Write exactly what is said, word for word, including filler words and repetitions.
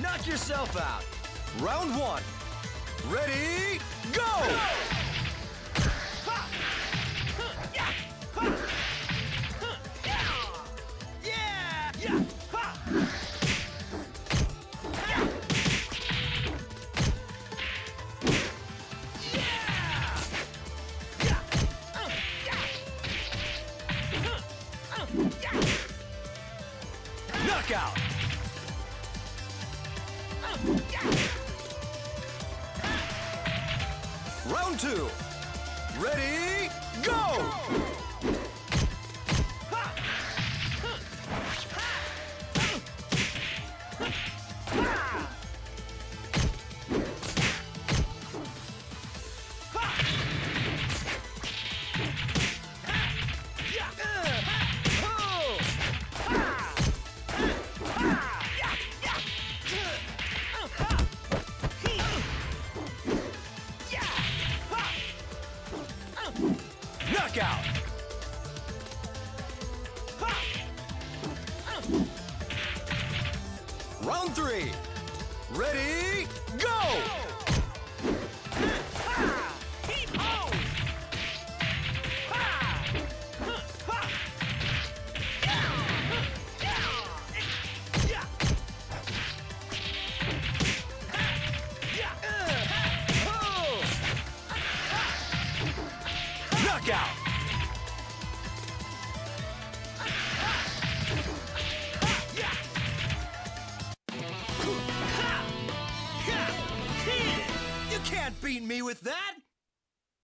Knock yourself out. Round one. Ready, go! Knockout! Round two. Ready, go! Knockout! Round three. Ready, go! Knockout! You can't beat me with that!